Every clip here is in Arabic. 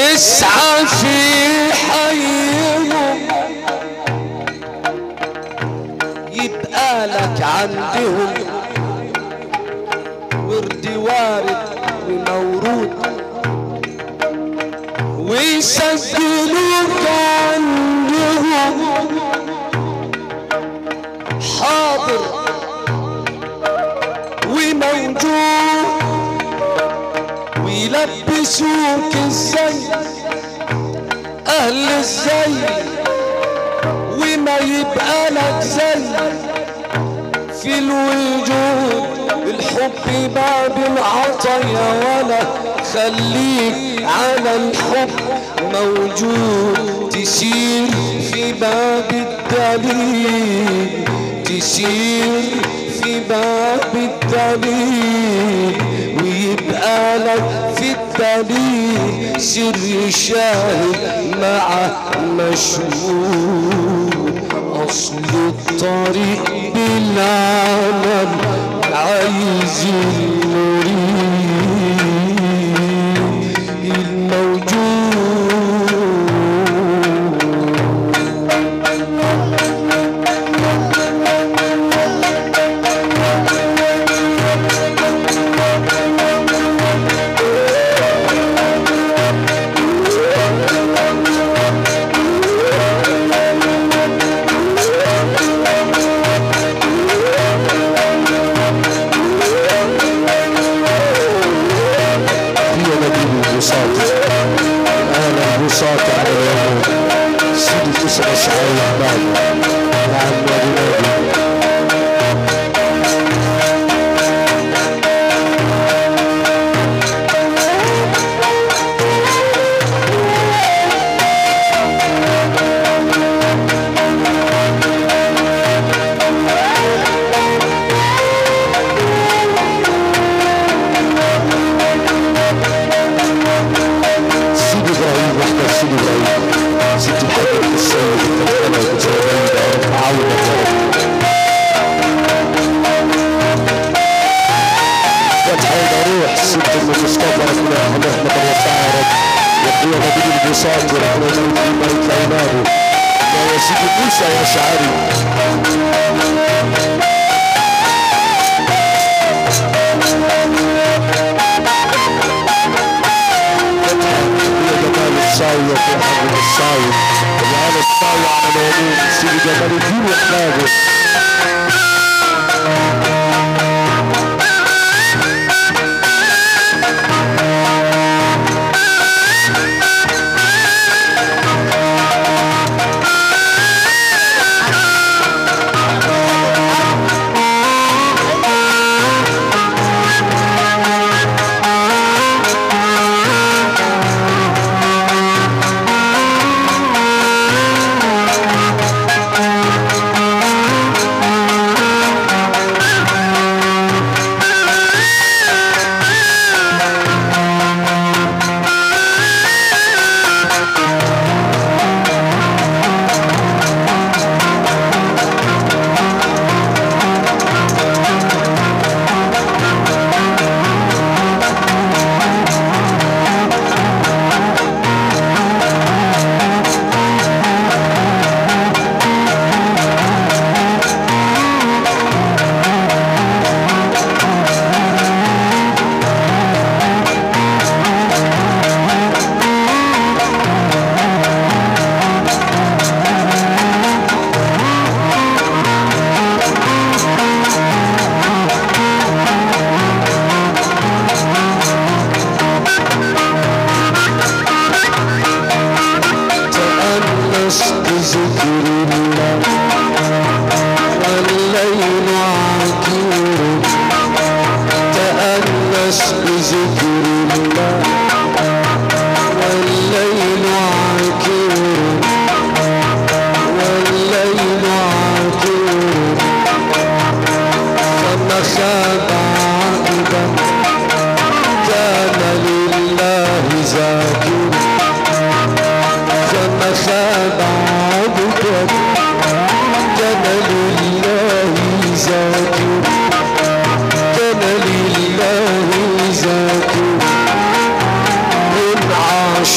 اسعى في حيهم يبقى لك عندهم ورد وارد ومورود ويسجلوك عندهم حاضر وموجود ويلبسوك الزي اهل الزي وما يبقى لك زي في الوجود الحب باب العطايا ولا خليك على الحب موجود تسير في باب الدليل تسير في باب الدليل ويبقى لك في الدليل سر شاهد مع مشهود اصل الطريق بالعمل عايز المريد الموجود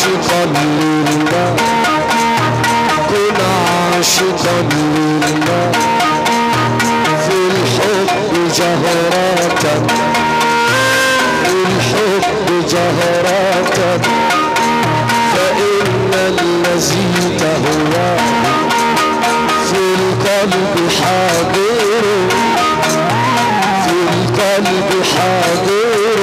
عاشقا لله كن عاشقا لله في الحب جهرة في الحب جهرة فإن الذي تهوى في القلب حاضر في القلب حاضر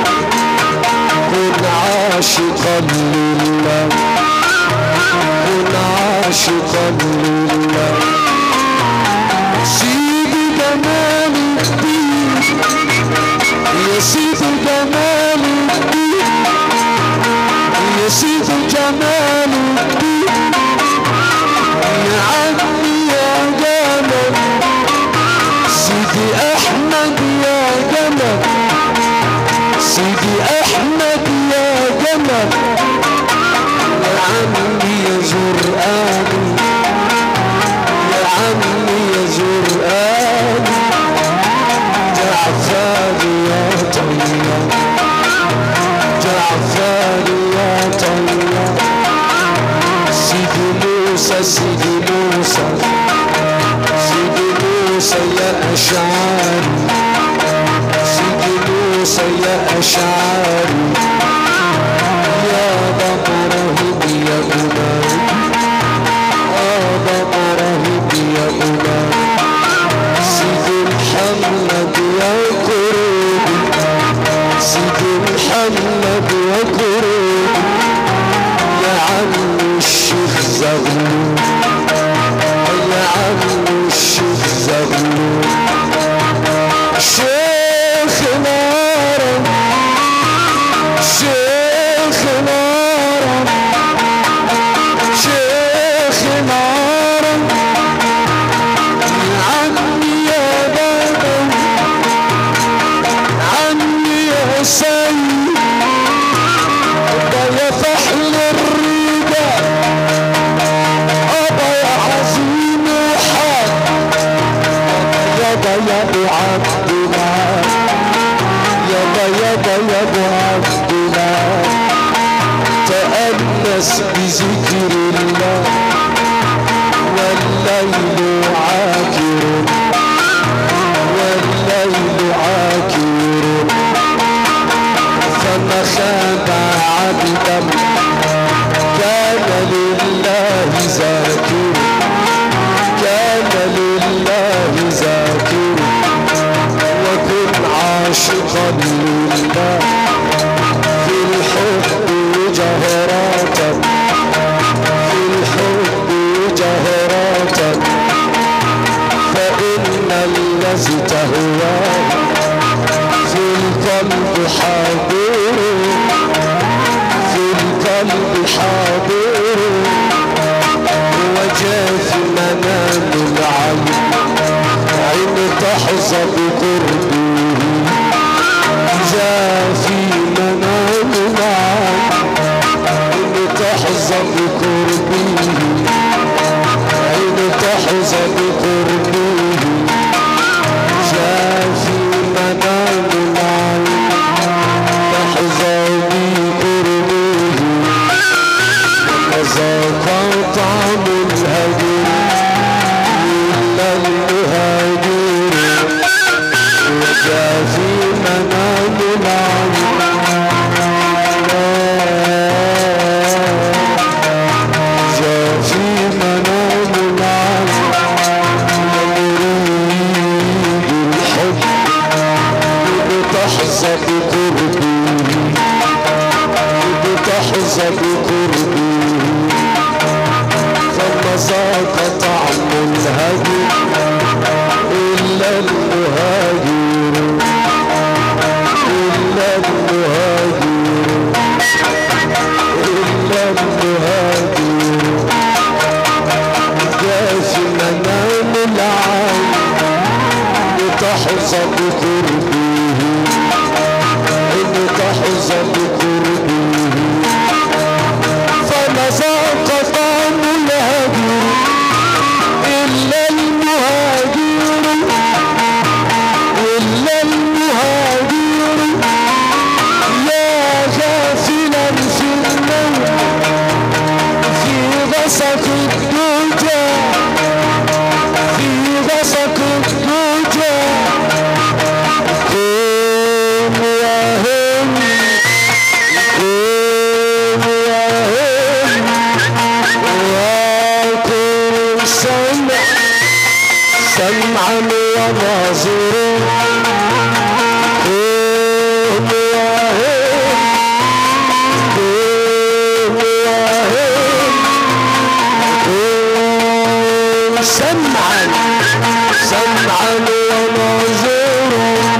كن عاشقا لله كن عاشقا لله سيد جمال الدين يا سيد جمال الدين يا سيد جمال الدين يا عمي يا جمال سيدي احمد يا جمال سيدي احمد يا جمال يا عمي يا زرقاني يا عمي يا زرقاني جعفري يا طيب جعفري يا طيب سيدي موسى سيدي موسى سيدي موسى يا أشعري سيدي موسى يا أشعري يا ضمرهم يا أمام ضمرهم يا أمام سيدي محمد يا قريبي سيدي محمد يا قريبي يا عم الشيخ زغلول يا عم الشيخ زغلول شيخ نارا شيخ نارا شيخ نارا عمي يا بابا عمي يا سيد ده يا فحل الرجال ابا يا عظيم وحاد يابا يا ابو عبد الله يابا يابا يا ابو عبد الله تأنس بذكر الله والليل عاكر والليل عاكر فما خاب عبدا كان لله ذاكر كان لله ذاكر وكن عاشقا لله في الحب جهرة في الحب جهرة فإن الذي تهواه في القلب حاضر في القلب حاضر وجاء في منام العين عين تحظى بقربه جاء في منام العين عين تحظى بقربه عين تحظى بقربه جاء في منام العين تحظى بقربه وذاق طعم الهجر إلا المهاجر وجاء في منام العين جاء في منام العين يريد الحب بتحظى بقربه بتحظى بقربه فما ذاق طعم الهجر إلا المهاجر إلا المهاجر إلا المهاجر جاء في منام العين لتحظى بقربه إن تحظى بقربه فما ذاق طعم الهجر إلا المهاجر إلا المهاجر يا غافلا في النوم وناظر سمعا سمعا وناظر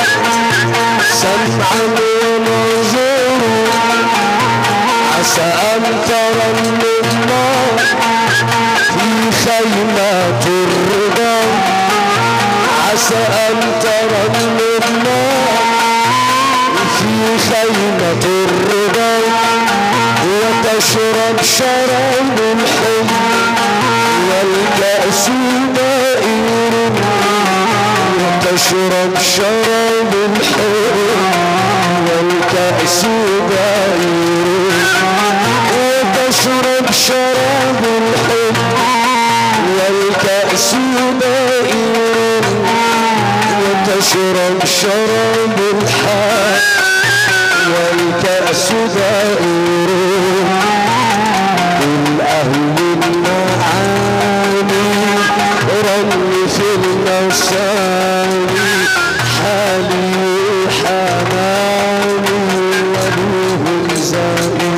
سمعا وناظر عسى أن ترى النار في خيمات الرضا عسى أن ترى النار في خيمة الرضا وتشرب شراب الحب والكأس دائر وتشرب شراب الحب والكأس دائر وتشرب شراب الحب والكأس دائر وتشرب شراب الحب والكأس دائر بالأهل المعاني رمي في المساني حالي حماني وروح زائر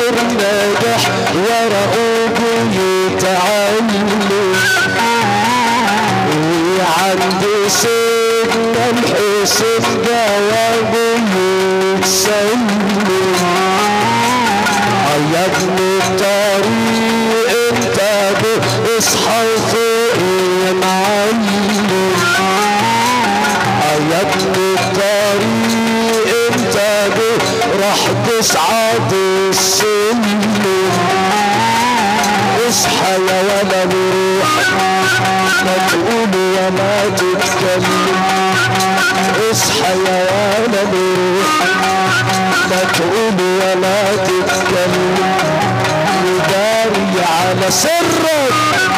ذاكر نجح ورقه يتعلم وعند سيدنا الحسين جوابه يتسلم يا ابن الطريق انتبه اصحى وفوق يا معلم يا ابن الطريق انتبه راح تصعد السلم اصحى يا ولد روح ما تقول ولا تتكلم اصحى يا ولد روح ما تقول ولا تتكلم وداري على سرك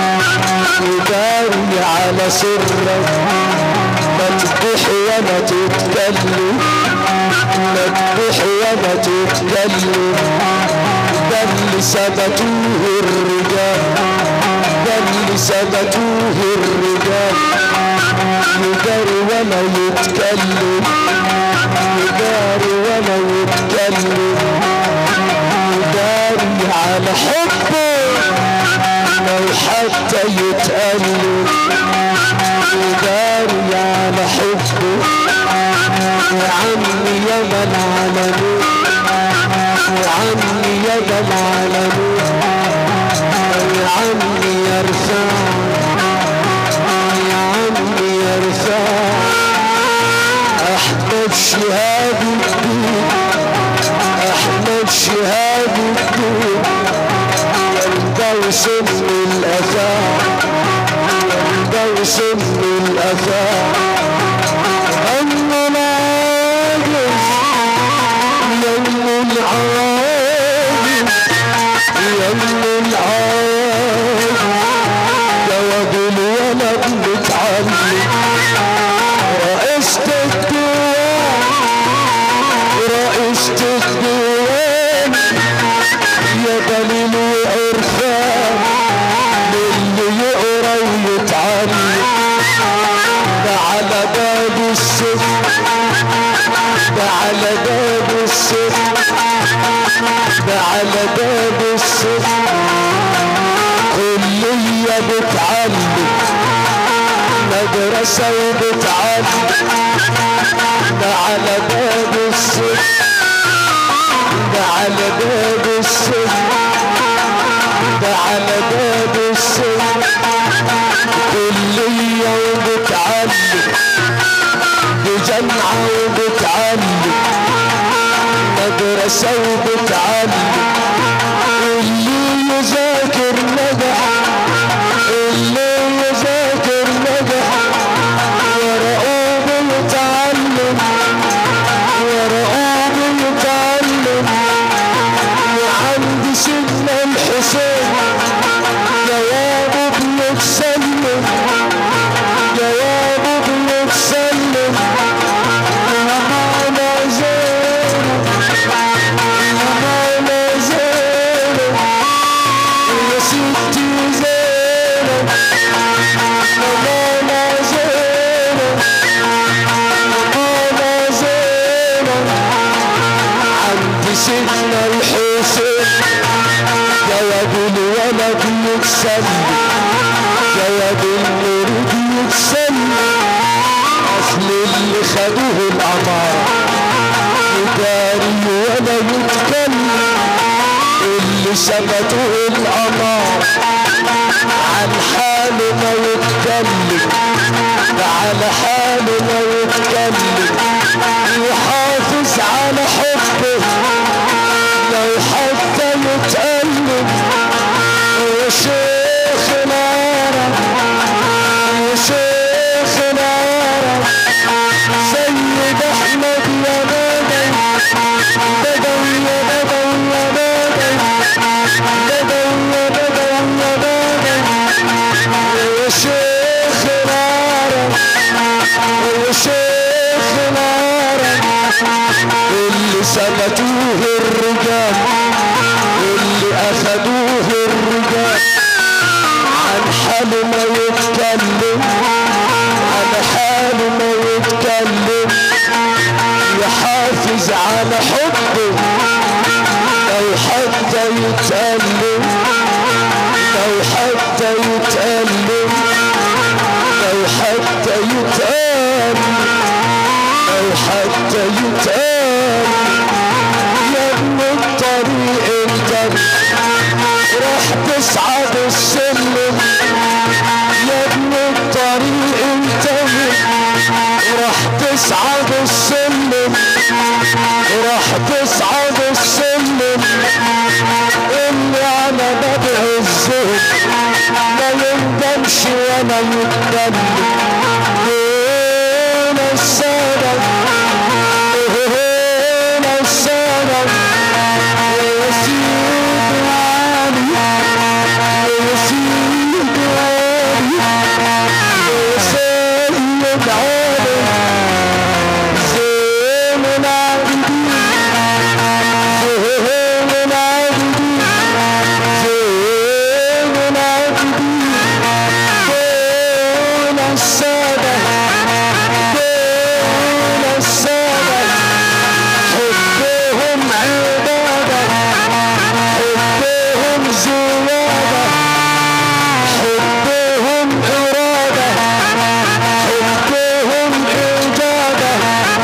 وداري على سرك ما تبح ولا تتكلم ما تبح ولا تتكلم ده اللي ثبتوه الرجال ده اللي ثبتوه الرجال يداري ولا يتكلم يداري ولا يتكلم يداري على حبه لو حتى يتألم يداري على حبه يا عمي يا من علمه يا عمي يا من علمه يا عمي يا رفاع يا عمي يا رفاع احمد شهاب الدين احمد شهاب الدين يرضى وسم الاثار يرضى وسم الاثار ام العاجز يم العاجز يم العاجز جواب الولد متعلم رئيسة الديوان يا دليل وعرفان للي يقرا ويتعلم ده على باب السجن ده على باب السجن ده على باب السجن كلية بتعلم مدرسة وبتعلم ده على باب السجن ده على باب السجن ده على باب السجن كلية وبتعلم بجامعة وبتعلم مدرسة وبتعلم اللي يذاكر نجح اللي يذاكر نجح ورقوم يتعلم ورقوم يتعلم وعند سيدنا الحسين جوابه بيتسلم جوابه بيتسلم يا مولا زينب يا مولا زينب يا ستي زينب يا مولا زينب مولا زينب عند سيدنا الحسين جواب الولد يتسلم جواب المريد يتسلم اصل اللي خدوه الاماره يداري ولا يتكلم اللي ثبتوه الاماره عن حاله ما يتكلم على حاله ما يتكلم يحافظ على حبه لو حتى يتألم يا شيخ نارا يا شيخ نارا سيد احمد يا بدوي بدوي يا بدوي يا بدوي بدوي يا بدوي يا بدوي يا شيخ نارا يا شيخ نارا اللي ثبتوه الرجال اللي اخدوه الرجال عن حاله ما يتكلم عن حاله ما يتكلم يحافظ على حبه لو حتى حتى يتقال يا ابن الطريق انت راح تصعد السلم يا ابن الطريق انت راح تصعد السلم راح تصعد السلم اللي على باب الزهد ما يندمش ولا يتكلم هنا السبب هنا السبب يا سيدي علي يا سيدي علي يا سيد علي زين العابدين زين العابدين زين العابدين دون السادة دون السادة حبهم عبادة حبهم زيادة حبهم إرادة حبهم إجادة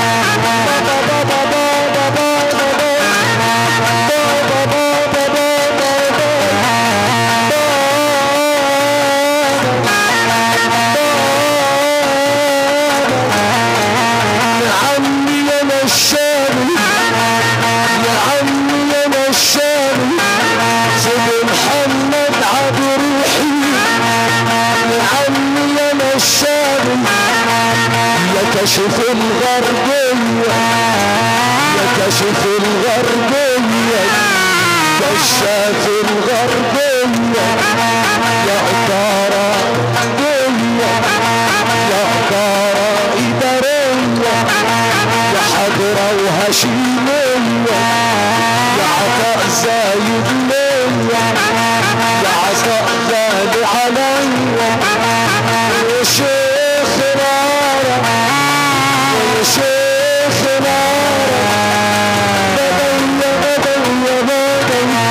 يا عمي انا الشامي يا عمي انا الشامي سيد محمد عبد روحي يا عمي انا الشامي يا كشف الغربية يا كشف الغربية كشاف الغربية يا عطارة إدارية يا عطارة إدارية يا حضرة وهشيمية يا عطاء زايد ليا يا عطاء غالي عليا يا شيخ نارة يا شيخ نارة بدوية بدوية بدوية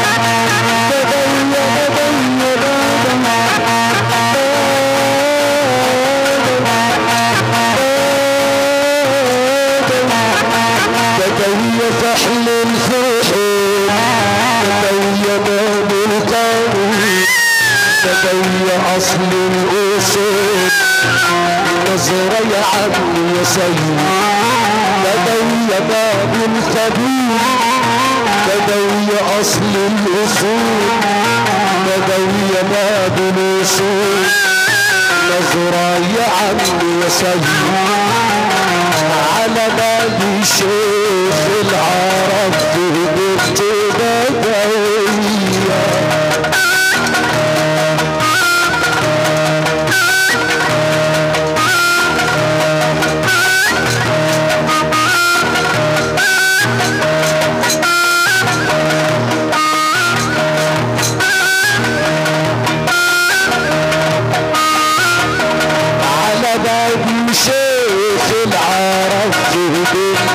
بدوية فحل الفرحين بدوية باب القانون بدوية أصل الأصول نظرة يا عمي يا سيد بدوية باب القبول بدوية أصل الأصول بدوية باب الأصول نظرة يا عمي يا سيد على باب شيخ العرب في بنت بدوية على باب شيخ العرب في بنت